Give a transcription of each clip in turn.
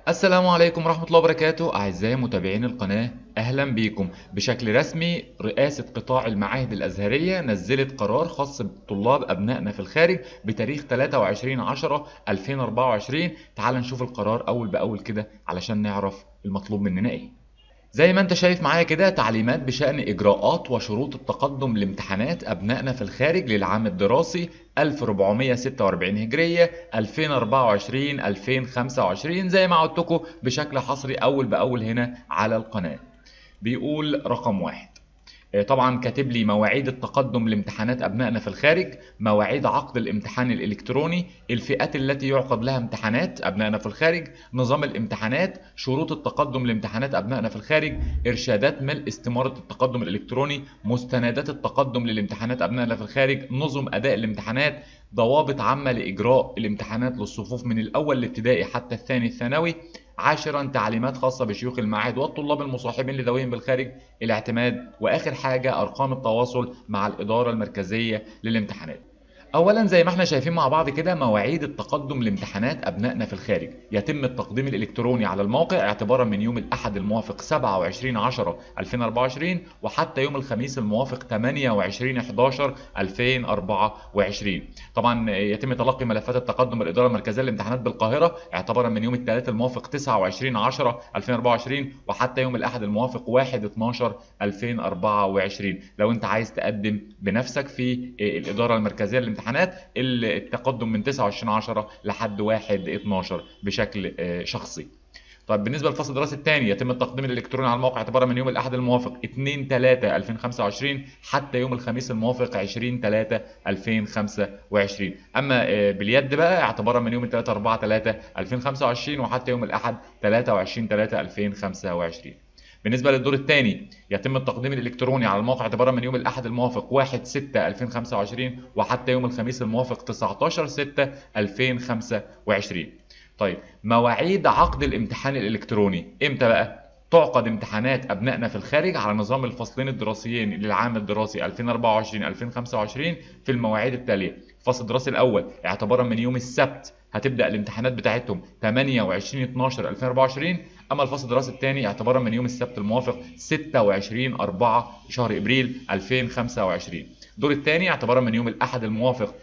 السلام عليكم ورحمة الله وبركاته أعزائي متابعين القناة، أهلا بيكم. بشكل رسمي رئاسة قطاع المعاهد الأزهرية نزلت قرار خاص بطلاب أبنائنا في الخارج بتاريخ 23/10/2024. تعال نشوف القرار أول بأول كده علشان نعرف المطلوب مننا إيه. زي ما انت شايف معايا كده تعليمات بشأن إجراءات وشروط التقدم لامتحانات أبنائنا في الخارج للعام الدراسي 1446 هجرية 2024-2025 زي ما عودتكم بشكل حصري أول بأول هنا على القناة. بيقول رقم واحد، طبعا كاتب لي مواعيد التقدم لامتحانات أبنائنا في الخارج، مواعيد عقد الامتحان الإلكتروني، الفئات التي يعقد لها امتحانات أبنائنا في الخارج، نظام الامتحانات، شروط التقدم لامتحانات أبنائنا في الخارج، إرشادات ملء استمارة التقدم الإلكتروني، مستندات التقدم للامتحانات أبنائنا في الخارج، نظم أداء الامتحانات، ضوابط عامة لإجراء الامتحانات للصفوف من الأول الابتدائي حتى الثاني الثانوي. عاشرا، تعليمات خاصة بشيوخ المعاهد والطلاب المصاحبين لذويهم بالخارج الاعتماد. وآخر حاجة أرقام التواصل مع الإدارة المركزية للامتحانات. اولا زي ما احنا شايفين مع بعض كده مواعيد التقدم لامتحانات ابنائنا في الخارج، يتم التقديم الالكتروني على الموقع اعتبارا من يوم الاحد الموافق 27/10/2024 وحتى يوم الخميس الموافق 28/11/2024. طبعا يتم تلقي ملفات التقدم الاداره المركزيه للامتحانات بالقاهره اعتبارا من يوم الثلاث الموافق 29/10/2024 وحتى يوم الاحد الموافق 1/12/2024. لو انت عايز تقدم بنفسك في الاداره المركزيه للامتحانات التقدم من 29/10 لحد 1/12 بشكل شخصي. طيب بالنسبه للفصل الدراسي الثاني يتم التقديم الالكتروني على الموقع اعتبارا من يوم الاحد الموافق 2/3/2025 حتى يوم الخميس الموافق 20/3/2025. اما باليد بقى اعتبارا من يوم 3/4/2025 وحتى يوم الاحد 23/3/2025. بالنسبة للدور الثاني يتم التقديم الإلكتروني على الموقع اعتبارا من يوم الأحد الموافق 1/6/2025 وحتى يوم الخميس الموافق 19/6/2025. طيب مواعيد عقد الامتحان الإلكتروني إمتى بقى؟ تعقد امتحانات أبنائنا في الخارج على نظام الفصلين الدراسيين للعام الدراسي 2024-2025 في المواعيد التالية. الفصل الدراسي الأول اعتبارا من يوم السبت هتبدأ الامتحانات بتاعتهم 28/12/2024. اما الفصل الدراسي الثاني اعتبارا من يوم السبت الموافق 26/4 شهر ابريل 2025. الدور الثاني اعتبارا من يوم الاحد الموافق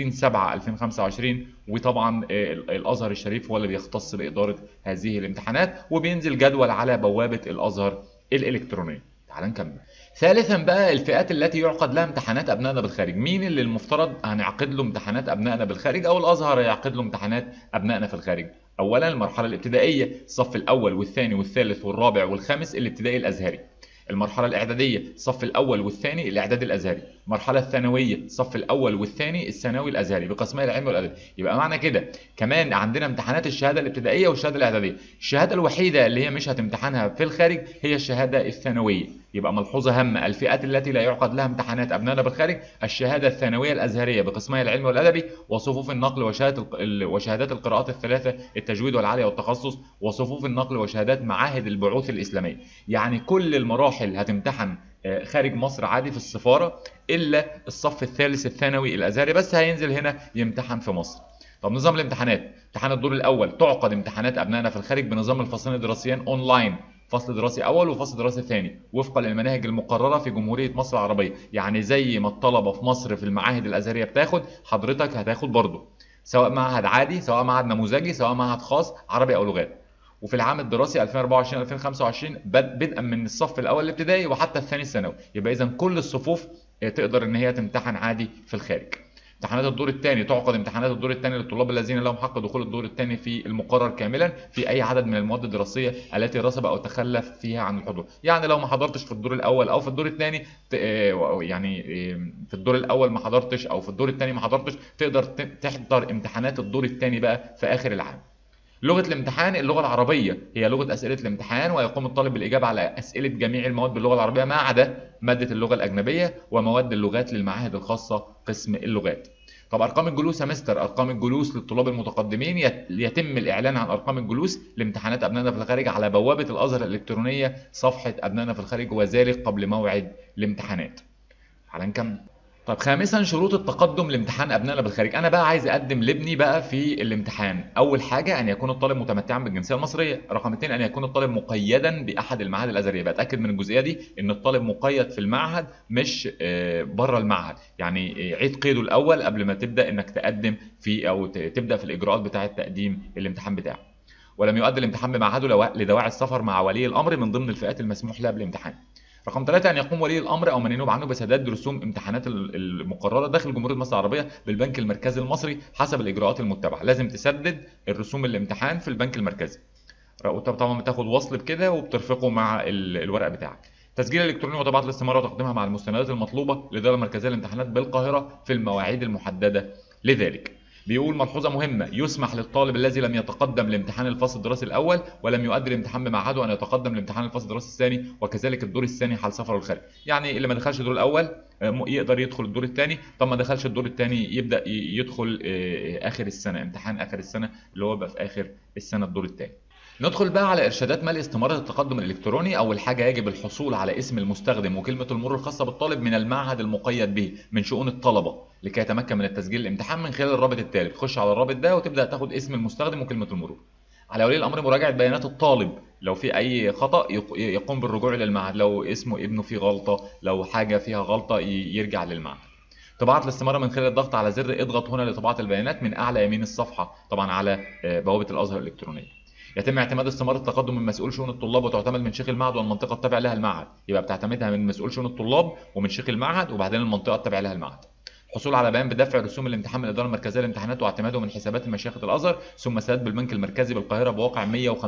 20/7/2025. وطبعا الازهر الشريف هو اللي بيختص باداره هذه الامتحانات وبينزل جدول على بوابه الازهر الالكترونيه. تعال نكمل. ثالثا بقى الفئات التي يعقد لها امتحانات ابنائنا بالخارج. مين اللي المفترض هنعقد له امتحانات ابنائنا بالخارج او الازهر يعقد له امتحانات ابنائنا في الخارج؟ اولا المرحله الابتدائيه الصف الاول والثاني والثالث والرابع والخامس الابتدائي الازهري. المرحله الاعداديه الصف الاول والثاني الاعدادي الازهري. المرحله الثانويه الصف الاول والثاني الثانوي الازهري بقسمي العلم والادب. يبقى معنى كده كمان عندنا امتحانات الشهاده الابتدائيه والشهاده الاعداديه. الشهاده الوحيده اللي هي مش هتمتحنها في الخارج هي الشهاده الثانويه. يبقى ملحوظه هامه، الفئات التي لا يعقد لها امتحانات ابنائنا بالخارج الشهاده الثانويه الازهريه بقسمي العلم والادبي وصفوف النقل وشهادات القراءات الثلاثه التجويد والعاليه والتخصص وصفوف النقل وشهادات معاهد البعوث الاسلاميه. يعني كل المراحل هتمتحن خارج مصر عادي في السفاره الا الصف الثالث الثانوي الازهري بس هينزل هنا يمتحن في مصر. طب نظام الامتحانات، امتحان الدور الاول تعقد امتحانات ابنائنا في الخارج بنظام الفصلين الدراسيين اونلاين، فصل دراسي اول وفصل دراسي ثاني وفقا للمناهج المقرره في جمهوريه مصر العربيه. يعني زي ما الطلبه في مصر في المعاهد الازهريه بتاخد حضرتك هتاخد برضه، سواء معهد عادي سواء معهد نموذجي سواء معهد خاص عربي او لغات. وفي العام الدراسي 2024-2025 بدءا من الصف الاول الابتدائي وحتى الثاني الثانوي. يبقى اذا كل الصفوف تقدر ان هي تمتحن عادي في الخارج. امتحانات الدور الثاني تعقد امتحانات الدور الثاني للطلاب الذين لهم حق دخول الدور الثاني في المقرر كاملا في اي عدد من المواد الدراسيه التي رسب او تخلف فيها عن الحضور. يعني لو ما حضرتش في الدور الاول او في الدور الثاني يعني في الدور الاول ما حضرتش او في الدور الثاني ما حضرتش تقدر تحضر امتحانات الدور الثاني بقى في اخر العام. لغة الامتحان اللغة العربية هي لغة أسئلة الامتحان ويقوم الطالب بالإجابة على أسئلة جميع المواد باللغة العربية ما عدا مادة اللغة الأجنبية ومواد اللغات للمعاهد الخاصة قسم اللغات. طب أرقام الجلوس يا مستر، أرقام الجلوس للطلاب المتقدمين يتم الإعلان عن أرقام الجلوس لامتحانات أبنائنا في الخارج على بوابة الأزهر الإلكترونية صفحة أبنائنا في الخارج وذلك قبل موعد الامتحانات. تعال نكمل. طب خامسا شروط التقدم لامتحان ابنائنا بالخارج. انا بقى عايز اقدم لابني بقى في الامتحان. اول حاجه ان يكون الطالب متمتعا بالجنسيه المصريه. رقم 2 ان يكون الطالب مقيدا باحد المعاهد الازهريه. بتاكد من الجزئيه دي ان الطالب مقيد في المعهد مش بره المعهد. يعني عيد قيده الاول قبل ما تبدا انك تقدم في او تبدا في الاجراءات بتاعه تقديم الامتحان بتاعه. ولم يؤدي الامتحان بمعهده لدواعي السفر مع ولي الامر من ضمن الفئات المسموح لها بالامتحان. رقم 3 ان يقوم ولي الامر او من ينوب عنه بسداد رسوم امتحانات المقرره داخل جمهوريه مصر العربيه بالبنك المركزي المصري حسب الاجراءات المتبعه. لازم تسدد الرسوم الامتحان في البنك المركزي. طبعا بتاخد وصل بكده وبترفقه مع الورق بتاعك. تسجيل الالكتروني وطباعه الاستماره وتقديمها مع المستندات المطلوبه للاداره المركزيه للامتحانات بالقاهره في المواعيد المحدده لذلك. بيقول ملحوظه مهمه: يسمح للطالب الذي لم يتقدم لامتحان الفصل الدراسي الاول ولم يؤدي الامتحان بمعهده ان يتقدم لامتحان الفصل الدراسي الثاني وكذلك الدور الثاني حال سفره للخارج. يعني اللي ما دخلش الدور الاول يقدر يدخل الدور الثاني. طب ما دخلش الدور الثاني يبدا يدخل اخر السنه، امتحان اخر السنه اللي هو بقى في اخر السنه الدور الثاني. ندخل بقى على ارشادات ملء استماره التقدم الالكتروني. اول حاجه يجب الحصول على اسم المستخدم وكلمه المرور الخاصه بالطالب من المعهد المقيد به من شؤون الطلبه لكي يتمكن من التسجيل الامتحان من خلال الرابط التالي. تخش على الرابط ده وتبدا تاخد اسم المستخدم وكلمه المرور. على ولي الامر مراجعه بيانات الطالب، لو في اي خطا يقوم بالرجوع للمعهد، لو اسمه ابنه فيه غلطه، لو حاجه فيها غلطه يرجع للمعهد. طباعه الاستماره من خلال الضغط على زر اضغط هنا لطباعه البيانات من اعلى يمين الصفحه طبعا على بوابه الازهر الالكترونيه. يتم اعتماد استماره التقدم من مسؤول شؤون الطلاب وتعتمد من شيخ المعهد والمنطقه التابعه لها المعهد. يبقى بتعتمدها من مسؤول شؤون الطلاب ومن شيخ المعهد وبعدين المنطقه التابعه لها المعهد. الحصول على بيان بدفع رسوم الامتحان من الاداره المركزيه للامتحانات واعتماده من حسابات مشيخه الازهر ثم سداد بالبنك المركزي بالقاهره بواقع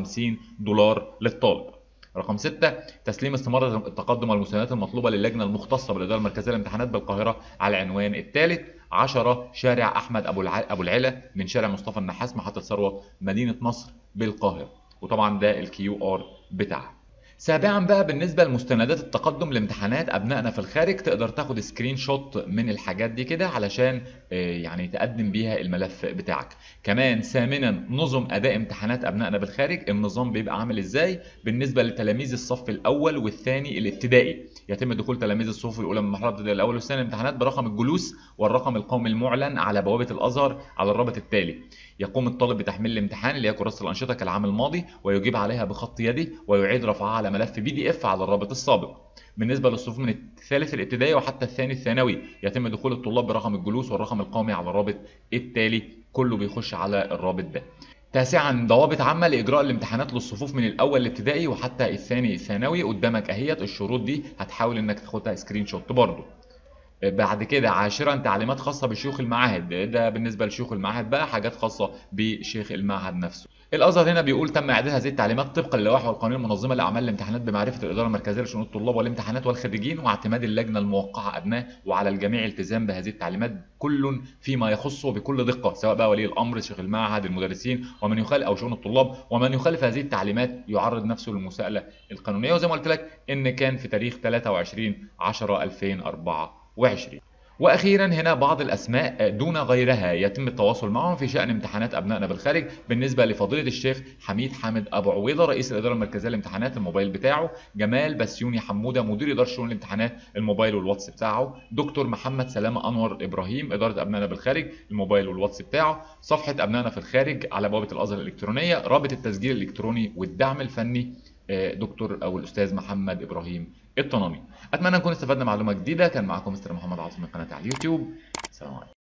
$150 للطالب. رقم 6 تسليم استماره التقدم والمستندات المطلوبه للجنه المختصه بالاداره المركزيه للامتحانات بالقاهره على العنوان الثالث 10 شارع احمد ابو العلا من شارع مصطفى النحاس محطه ثروت مدينه نصر بالقاهره. وطبعا ده الكيو ار بتاعها. سابعا بقى بالنسبه لمستندات التقدم لامتحانات ابنائنا في الخارج، تقدر تاخد سكرين شوت من الحاجات دي كده علشان يعني تقدم بيها الملف بتاعك. كمان ثامنا نظم اداء امتحانات ابنائنا بالخارج. النظام بيبقى عامل ازاي؟ بالنسبه لتلاميذ الصف الاول والثاني الابتدائي يتم دخول تلاميذ الصفوف الاولى من المرحله الابتدائيه الاول والثاني الامتحانات برقم الجلوس والرقم القومي المعلن على بوابه الازهر على الرابط التالي. يقوم الطالب بتحميل الامتحان اللي هي كراسه الانشطه كالعام الماضي ويجيب عليها بخط يدي ويعيد رفعها على ملف PDF على الرابط السابق. بالنسبه للصفوف من الثالث الابتدائي وحتى الثاني الثانوي يتم دخول الطلاب برقم الجلوس والرقم القومي على الرابط التالي. كله بيخش على الرابط ده. تاسعا ضوابط عامه لاجراء الامتحانات للصفوف من الاول الابتدائي وحتى الثاني الثانوي. قدامك اهيت الشروط دي، هتحاول انك تاخدها سكرين شوت برضه. بعد كده عاشرا تعليمات خاصه بشيوخ المعاهد. ده بالنسبه لشيوخ المعاهد بقى حاجات خاصه بشيخ المعهد نفسه. الازهر هنا بيقول تم اعداد هذه التعليمات طبقا للوائح والقوانين المنظمه لاعمال الامتحانات بمعرفه الاداره المركزيه لشؤون الطلاب والامتحانات والخريجين واعتماد اللجنه الموقعه ادناه، وعلى الجميع الالتزام بهذه التعليمات كل فيما يخصه بكل دقه، سواء بقى ولي الامر، شيخ المعهد، المدرسين، ومن يخالف او شؤون الطلاب، ومن يخالف هذه التعليمات يعرض نفسه للمساءله القانونيه. وزي ما قلت لك ان كان في تاريخ 23/10/2024. واخيرا هنا بعض الاسماء دون غيرها يتم التواصل معهم في شان امتحانات ابنائنا بالخارج. بالنسبه لفضيله الشيخ حميد حامد ابو عويضه رئيس الاداره المركزيه للامتحانات الموبايل بتاعه، جمال بسيوني حموده مدير اداره شؤون الامتحانات الموبايل والواتس بتاعه، دكتور محمد سلامه انور ابراهيم اداره ابنائنا بالخارج الموبايل والواتس بتاعه، صفحه ابنائنا في الخارج على بوابه الازهر الالكترونيه، رابط التسجيل الالكتروني والدعم الفني دكتور او الاستاذ محمد ابراهيم الطناني. اتمنى نكون استفدنا معلومه جديده. كان معكم مستر محمد عاصم من قناه على اليوتيوب. السلام عليكم.